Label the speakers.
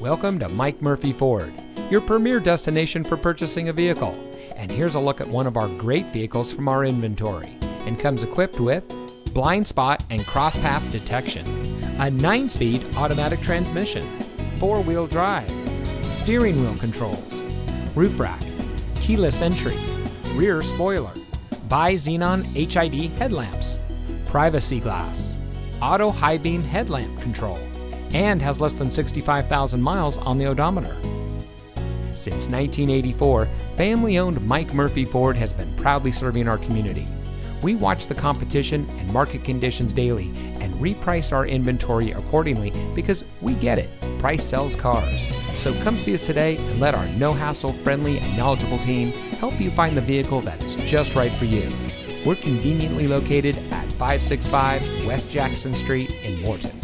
Speaker 1: Welcome to Mike Murphy Ford, your premier destination for purchasing a vehicle. And here's a look at one of our great vehicles from our inventory, and comes equipped with blind spot and cross path detection, a 9-speed automatic transmission, 4-wheel drive, steering wheel controls, roof rack, keyless entry, rear spoiler, bi-xenon HID headlamps, privacy glass, auto high beam headlamp control, and has less than 65,000 miles on the odometer. Since 1984, family-owned Mike Murphy Ford has been proudly serving our community. We watch the competition and market conditions daily and reprice our inventory accordingly because we get it. Price sells cars. So come see us today and let our no-hassle, friendly, and knowledgeable team help you find the vehicle that's just right for you. We're conveniently located at 565 West Jackson Street in Morton.